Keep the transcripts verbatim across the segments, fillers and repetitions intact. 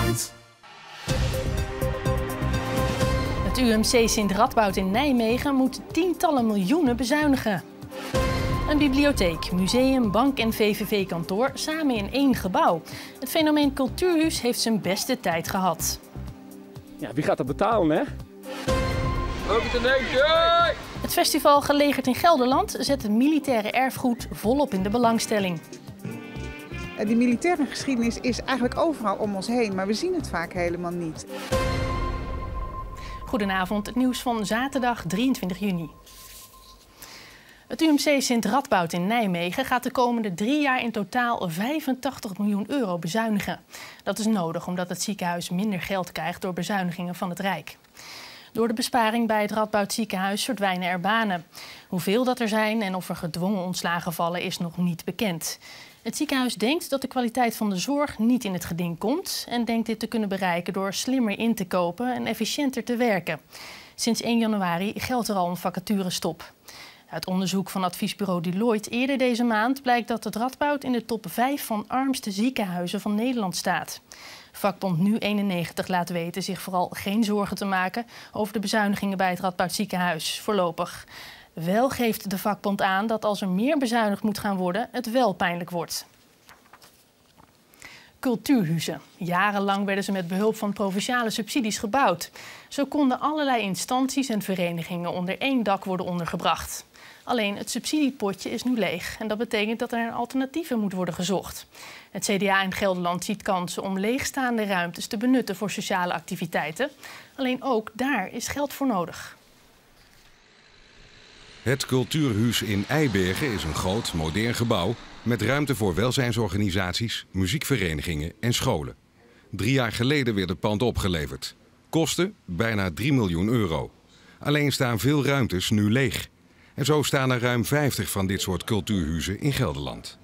Gelderland. Het U M C Sint-Radboud in Nijmegen moet tientallen miljoenen bezuinigen. Een bibliotheek, museum, bank en V V V-kantoor samen in één gebouw. Het fenomeen cultuurhuis heeft zijn beste tijd gehad. Ja, wie gaat dat betalen, hè? Het festival Gelegerd in Gelderland zet het militaire erfgoed volop in de belangstelling. Die militaire geschiedenis is eigenlijk overal om ons heen, maar we zien het vaak helemaal niet. Goedenavond, het nieuws van zaterdag drieëntwintig juni. Het U M C Sint-Radboud in Nijmegen gaat de komende drie jaar in totaal vijfentachtig miljoen euro bezuinigen. Dat is nodig omdat het ziekenhuis minder geld krijgt door bezuinigingen van het Rijk. Door de besparing bij het Radboud ziekenhuis verdwijnen er banen. Hoeveel dat er zijn en of er gedwongen ontslagen vallen is nog niet bekend. Het ziekenhuis denkt dat de kwaliteit van de zorg niet in het geding komt en denkt dit te kunnen bereiken door slimmer in te kopen en efficiënter te werken. Sinds één januari geldt er al een vacaturestop. Uit onderzoek van adviesbureau Deloitte eerder deze maand blijkt dat het Radboud in de top vijf van armste ziekenhuizen van Nederland staat. Vakbond Nu eenennegentig laat weten zich vooral geen zorgen te maken over de bezuinigingen bij het Radboud ziekenhuis, voorlopig. Wel geeft de vakbond aan dat als er meer bezuinigd moet gaan worden, het wel pijnlijk wordt. Cultuurhuizen. Jarenlang werden ze met behulp van provinciale subsidies gebouwd. Zo konden allerlei instanties en verenigingen onder één dak worden ondergebracht. Alleen het subsidiepotje is nu leeg en dat betekent dat er naar alternatieven moet worden gezocht. Het C D A in Gelderland ziet kansen om leegstaande ruimtes te benutten voor sociale activiteiten. Alleen ook daar is geld voor nodig. Het Cultuurhuis in Eibergen is een groot, modern gebouw met ruimte voor welzijnsorganisaties, muziekverenigingen en scholen. Drie jaar geleden werd het pand opgeleverd. Kosten bijna drie miljoen euro. Alleen staan veel ruimtes nu leeg. En zo staan er ruim vijftig van dit soort cultuurhuizen in Gelderland.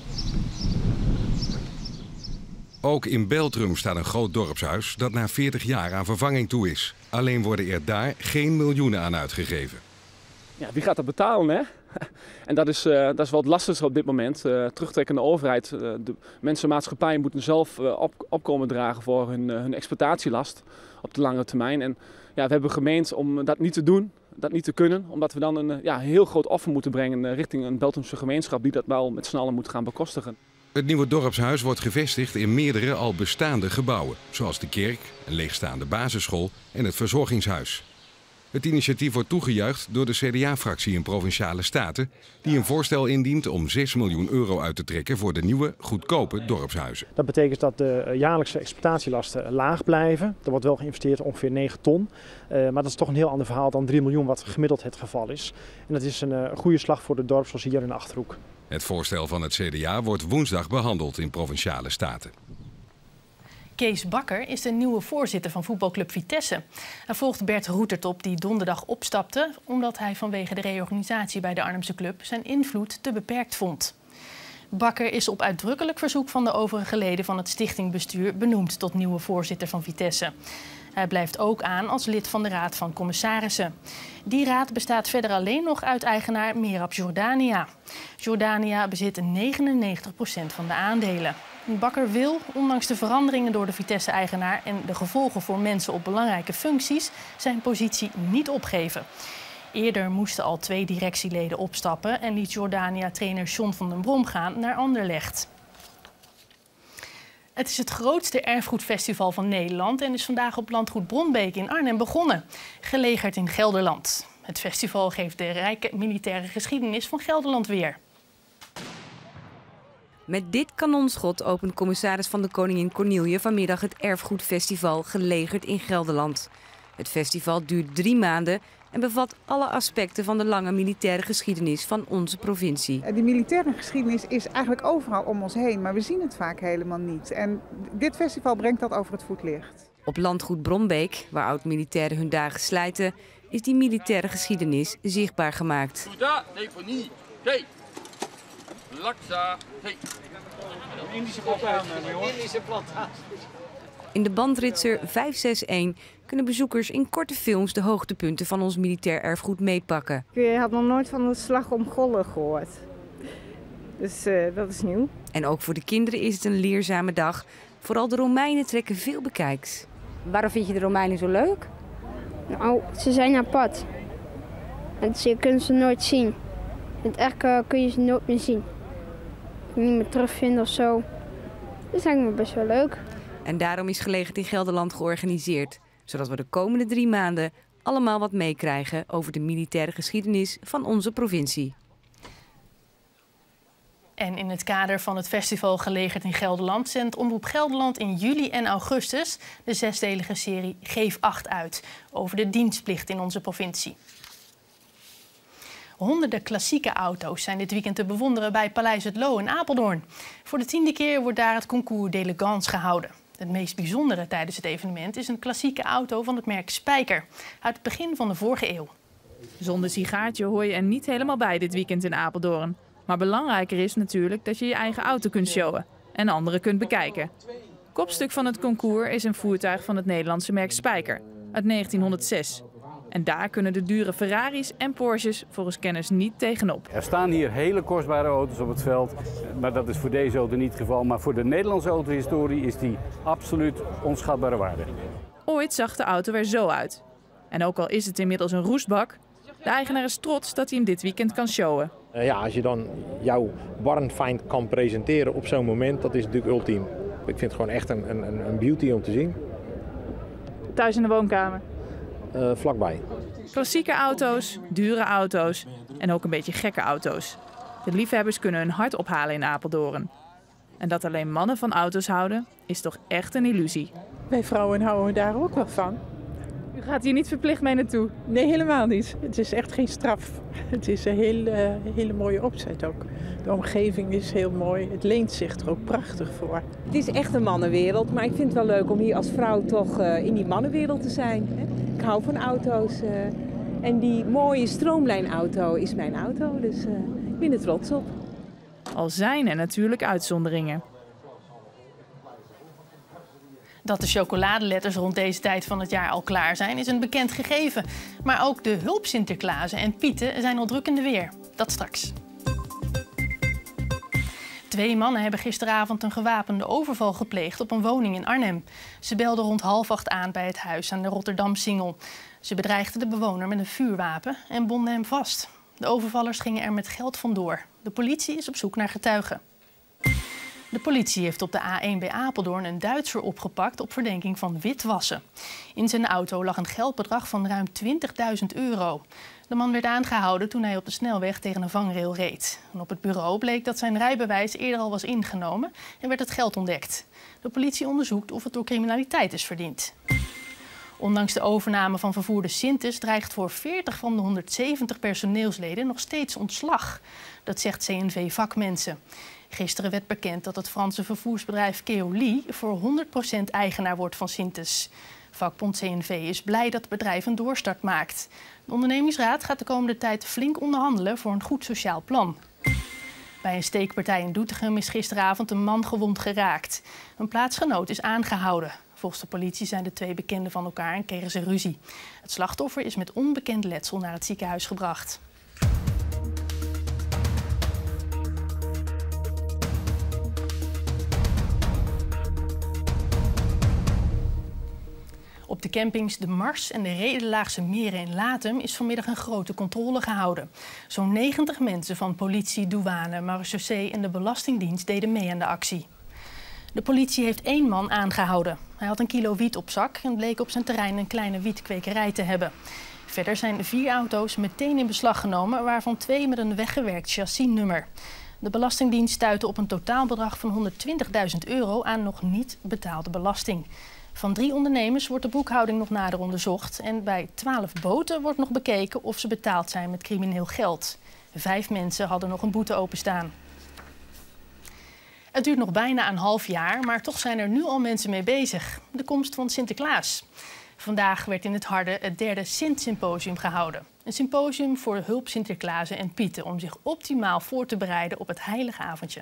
Ook in Beltrum staat een groot dorpshuis dat na veertig jaar aan vervanging toe is. Alleen worden er daar geen miljoenen aan uitgegeven. Ja, wie gaat dat betalen, hè? En dat is, uh, dat is wel het lastigste op dit moment. Uh, terugtrekkende overheid, uh, de mensenmaatschappij moeten zelf uh, op, opkomen dragen voor hun, uh, hun exploitatielast op de lange termijn. En ja, we hebben gemeend om dat niet te doen, dat niet te kunnen, omdat we dan een ja, heel groot offer moeten brengen uh, richting een Beltrumse gemeenschap die dat wel met z'n allen moet gaan bekostigen. Het nieuwe dorpshuis wordt gevestigd in meerdere al bestaande gebouwen, zoals de kerk, een leegstaande basisschool en het verzorgingshuis. Het initiatief wordt toegejuicht door de C D A-fractie in Provinciale Staten, die een voorstel indient om zes miljoen euro uit te trekken voor de nieuwe, goedkope dorpshuizen. Dat betekent dat de jaarlijkse exploitatielasten laag blijven. Er wordt wel geïnvesteerd ongeveer negen ton, maar dat is toch een heel ander verhaal dan drie miljoen wat gemiddeld het geval is. En dat is een goede slag voor het dorp zoals hier in de Achterhoek. Het voorstel van het C D A wordt woensdag behandeld in Provinciale Staten. Kees Bakker is de nieuwe voorzitter van voetbalclub Vitesse. Hij volgt Bert Roetert op die donderdag opstapte omdat hij vanwege de reorganisatie bij de Arnhemse club zijn invloed te beperkt vond. Bakker is op uitdrukkelijk verzoek van de overige leden van het stichtingbestuur benoemd tot nieuwe voorzitter van Vitesse. Hij blijft ook aan als lid van de Raad van Commissarissen. Die raad bestaat verder alleen nog uit eigenaar Merab Jordania. Jordania bezit negenennegentig procent van de aandelen. Bakker wil, ondanks de veranderingen door de Vitesse-eigenaar en de gevolgen voor mensen op belangrijke functies, zijn positie niet opgeven. Eerder moesten al twee directieleden opstappen en liet Jordania-trainer John van den Brom gaan naar Anderlecht. Het is het grootste erfgoedfestival van Nederland en is vandaag op landgoed Bronbeek in Arnhem begonnen, gelegerd in Gelderland. Het festival geeft de rijke militaire geschiedenis van Gelderland weer. Met dit kanonschot opent commissaris van de Koningin Corneille vanmiddag het erfgoedfestival Gelegerd in Gelderland. Het festival duurt drie maanden en bevat alle aspecten van de lange militaire geschiedenis van onze provincie. Die militaire geschiedenis is eigenlijk overal om ons heen, maar we zien het vaak helemaal niet. En dit festival brengt dat over het voetlicht. Op landgoed Bronbeek, waar oud-militairen hun dagen slijten, is die militaire geschiedenis zichtbaar gemaakt. Indische plantage, jongen. Indische plantage. In de bandritser vijf zes een kunnen bezoekers in korte films de hoogtepunten van ons militair erfgoed meepakken. Ik had nog nooit van de slag om Golle gehoord. Dus uh, dat is nieuw. En ook voor de kinderen is het een leerzame dag. Vooral de Romeinen trekken veel bekijks. Waarom vind je de Romeinen zo leuk? Nou, ze zijn apart. En je kunt ze nooit zien. In het echt uh, kun je ze nooit meer zien. Niet meer terugvinden of zo. Dat is eigenlijk best wel leuk. En daarom is Gelegerd in Gelderland georganiseerd. Zodat we de komende drie maanden allemaal wat meekrijgen over de militaire geschiedenis van onze provincie. En in het kader van het festival Gelegerd in Gelderland zendt Omroep Gelderland in juli en augustus de zesdelige serie Geef acht uit over de dienstplicht in onze provincie. Honderden klassieke auto's zijn dit weekend te bewonderen bij Paleis Het Loo in Apeldoorn. Voor de tiende keer wordt daar het concours d'élégance gehouden. Het meest bijzondere tijdens het evenement is een klassieke auto van het merk Spijker uit het begin van de vorige eeuw. Zonder sigaartje hoor je er niet helemaal bij dit weekend in Apeldoorn. Maar belangrijker is natuurlijk dat je je eigen auto kunt showen en anderen kunt bekijken. Kopstuk van het concours is een voertuig van het Nederlandse merk Spijker uit negentienhonderdzes. En daar kunnen de dure Ferraris en Porsches volgens kenners niet tegenop. Er staan hier hele kostbare auto's op het veld, maar dat is voor deze auto niet het geval. Maar voor de Nederlandse autohistorie is die absoluut onschatbare waarde. Ooit zag de auto er zo uit. En ook al is het inmiddels een roestbak, de eigenaar is trots dat hij hem dit weekend kan showen. Ja, als je dan jouw Warnfind kan presenteren op zo'n moment, dat is natuurlijk ultiem. Ik vind het gewoon echt een, een, een beauty om te zien. Thuis in de woonkamer? Uh, vlakbij. Klassieke auto's, dure auto's en ook een beetje gekke auto's. De liefhebbers kunnen hun hart ophalen in Apeldoorn. En dat alleen mannen van auto's houden, is toch echt een illusie. Wij vrouwen houden daar ook wel van. U gaat hier niet verplicht mee naartoe? Nee, helemaal niet. Het is echt geen straf. Het is een hele, hele mooie opzet ook. De omgeving is heel mooi. Het leent zich er ook prachtig voor. Het is echt een mannenwereld, maar ik vind het wel leuk om hier als vrouw toch uh, in die mannenwereld te zijn. Hè? Ik hou van auto's. Uh, en die mooie stroomlijnauto is mijn auto, dus uh, ik ben er trots op. Al zijn er natuurlijk uitzonderingen. Dat de chocoladeletters rond deze tijd van het jaar al klaar zijn, is een bekend gegeven. Maar ook de hulpsinterklaasen en Pieten zijn al druk in de weer. Dat straks. Twee mannen hebben gisteravond een gewapende overval gepleegd op een woning in Arnhem. Ze belden rond half acht aan bij het huis aan de Rotterdam-Singel. Ze bedreigden de bewoner met een vuurwapen en bonden hem vast. De overvallers gingen er met geld vandoor. De politie is op zoek naar getuigen. De politie heeft op de A één bij Apeldoorn een Duitser opgepakt op verdenking van witwassen. In zijn auto lag een geldbedrag van ruim twintigduizend euro. De man werd aangehouden toen hij op de snelweg tegen een vangrail reed. En op het bureau bleek dat zijn rijbewijs eerder al was ingenomen en werd het geld ontdekt. De politie onderzoekt of het door criminaliteit is verdiend. Ondanks de overname van vervoerder Sintes dreigt voor veertig van de honderdzeventig personeelsleden nog steeds ontslag. Dat zegt C N V Vakmensen. Gisteren werd bekend dat het Franse vervoersbedrijf Keolis voor honderd procent eigenaar wordt van Sintes. Vakbond C N V is blij dat het bedrijf een doorstart maakt. De ondernemingsraad gaat de komende tijd flink onderhandelen voor een goed sociaal plan. Bij een steekpartij in Doetinchem is gisteravond een man gewond geraakt. Een plaatsgenoot is aangehouden. Volgens de politie zijn de twee bekenden van elkaar en kregen ze ruzie. Het slachtoffer is met onbekend letsel naar het ziekenhuis gebracht. Op de campings De Mars en de Redelaagse Meren in Latem is vanmiddag een grote controle gehouden. Zo'n negentig mensen van politie, douane, marechaussee en de Belastingdienst deden mee aan de actie. De politie heeft één man aangehouden. Hij had een kilo wiet op zak en bleek op zijn terrein een kleine wietkwekerij te hebben. Verder zijn vier auto's meteen in beslag genomen, waarvan twee met een weggewerkt chassisnummer. De Belastingdienst stuitte op een totaalbedrag van honderdtwintigduizend euro aan nog niet betaalde belasting. Van drie ondernemers wordt de boekhouding nog nader onderzocht en bij twaalf boten wordt nog bekeken of ze betaald zijn met crimineel geld. Vijf mensen hadden nog een boete openstaan. Het duurt nog bijna een half jaar, maar toch zijn er nu al mensen mee bezig. De komst van Sinterklaas. Vandaag werd in het Harde het derde Sint-symposium gehouden. Een symposium voor hulp Sinterklaasen en Pieten om zich optimaal voor te bereiden op het heilige avondje.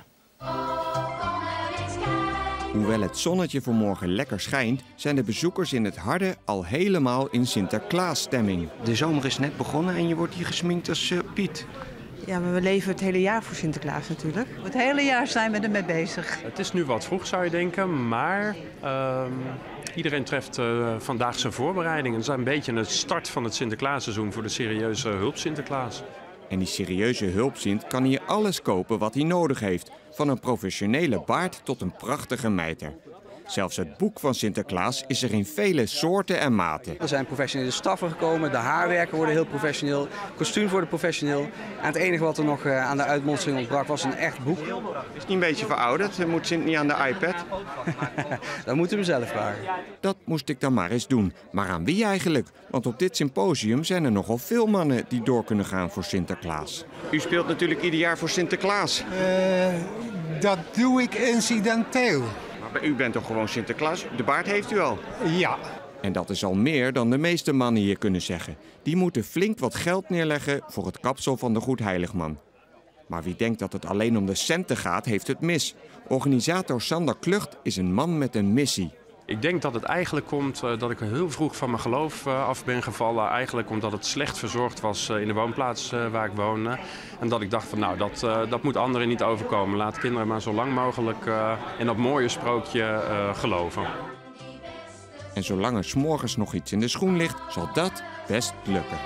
Hoewel het zonnetje vanmorgen lekker schijnt, zijn de bezoekers in het Harde al helemaal in Sinterklaasstemming. De zomer is net begonnen en je wordt hier gesminkt als uh, Piet. Ja, maar we leven het hele jaar voor Sinterklaas natuurlijk. Het hele jaar zijn we ermee bezig. Het is nu wat vroeg zou je denken, maar uh, iedereen treft uh, vandaag zijn voorbereidingen. Het is een beetje een start van het Sinterklaasseizoen voor de serieuze hulp Sinterklaas. En die serieuze hulpsint kan hier alles kopen wat hij nodig heeft. Van een professionele baard tot een prachtige mijter. Zelfs het boek van Sinterklaas is er in vele soorten en maten. Er zijn professionele staffen gekomen, de haarwerken worden heel professioneel, kostuums worden professioneel. En het enige wat er nog aan de uitmonstering ontbrak was een echt boek. Is het niet een beetje verouderd? Moet Sint niet aan de iPad? Dat moeten we zelf vragen. Dat moest ik dan maar eens doen. Maar aan wie eigenlijk? Want op dit symposium zijn er nogal veel mannen die door kunnen gaan voor Sinterklaas. U speelt natuurlijk ieder jaar voor Sinterklaas. Uh, dat doe ik incidenteel. U bent toch gewoon Sinterklaas? De baard heeft u al? Ja. En dat is al meer dan de meeste mannen hier kunnen zeggen. Die moeten flink wat geld neerleggen voor het kapsel van de Goedheiligman. Maar wie denkt dat het alleen om de centen gaat, heeft het mis. Organisator Sander Klucht is een man met een missie. Ik denk dat het eigenlijk komt uh, dat ik heel vroeg van mijn geloof uh, af ben gevallen. Eigenlijk omdat het slecht verzorgd was uh, in de woonplaats uh, waar ik woonde. En dat ik dacht van nou, dat, uh, dat moet anderen niet overkomen. Laat kinderen maar zo lang mogelijk uh, in dat mooie sprookje uh, geloven. En zolang er 's morgens nog iets in de schoen ligt, zal dat best lukken.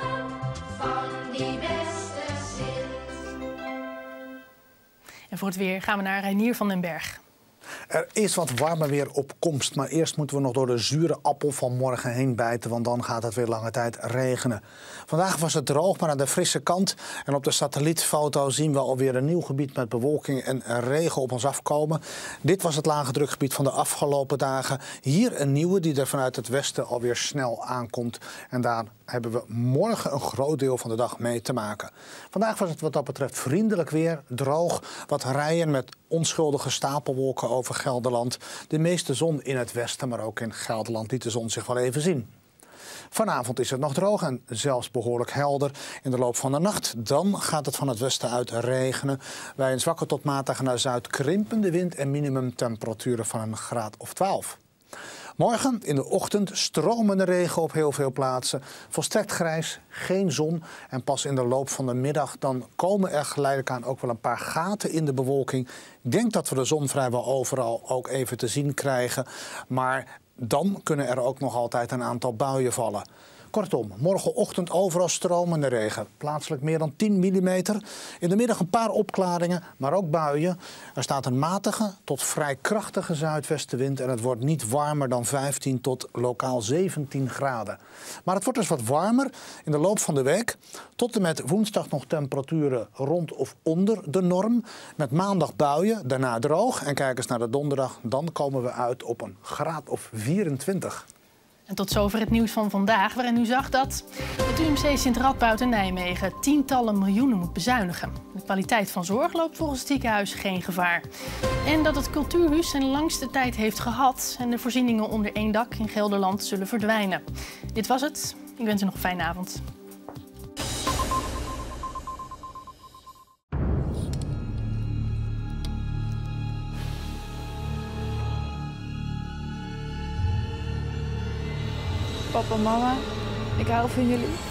En voor het weer gaan we naar Reinier van den Berg. Er is wat warmer weer op komst, maar eerst moeten we nog door de zure appel van morgen heen bijten, want dan gaat het weer lange tijd regenen. Vandaag was het droog, maar aan de frisse kant. En op de satellietfoto zien we alweer een nieuw gebied met bewolking en regen op ons afkomen. Dit was het lage drukgebied van de afgelopen dagen. Hier een nieuwe die er vanuit het westen alweer snel aankomt. En daar hebben we morgen een groot deel van de dag mee te maken. Vandaag was het wat dat betreft vriendelijk weer, droog, wat rijen met onschuldige stapelwolken over Gelderland. De meeste zon in het westen, maar ook in Gelderland liet de zon zich wel even zien. Vanavond is het nog droog en zelfs behoorlijk helder. In de loop van de nacht dan gaat het van het westen uit regenen. Bij een zwakke tot matige naar zuid krimpende wind en minimumtemperaturen van een graad of twaalf. Morgen in de ochtend stromende regen op heel veel plaatsen. Volstrekt grijs, geen zon. En pas in de loop van de middag dan komen er geleidelijk aan ook wel een paar gaten in de bewolking. Ik denk dat we de zon vrijwel overal ook even te zien krijgen. Maar dan kunnen er ook nog altijd een aantal buien vallen. Kortom, morgenochtend overal stromende regen. Plaatselijk meer dan tien millimeter. In de middag een paar opklaringen, maar ook buien. Er staat een matige tot vrij krachtige zuidwestenwind en het wordt niet warmer dan vijftien tot lokaal zeventien graden. Maar het wordt dus wat warmer in de loop van de week. Tot en met woensdag nog temperaturen rond of onder de norm. Met maandag buien, daarna droog. En kijk eens naar de donderdag, dan komen we uit op een graad of vierentwintig. En tot zover het nieuws van vandaag, waarin u zag dat het U M C Sint Radboud in Nijmegen tientallen miljoenen moet bezuinigen. De kwaliteit van zorg loopt volgens het ziekenhuis geen gevaar. En dat het cultuurhuis zijn langste tijd heeft gehad en de voorzieningen onder één dak in Gelderland zullen verdwijnen. Dit was het. Ik wens u nog een fijne avond. Papa, mama, ik hou van jullie.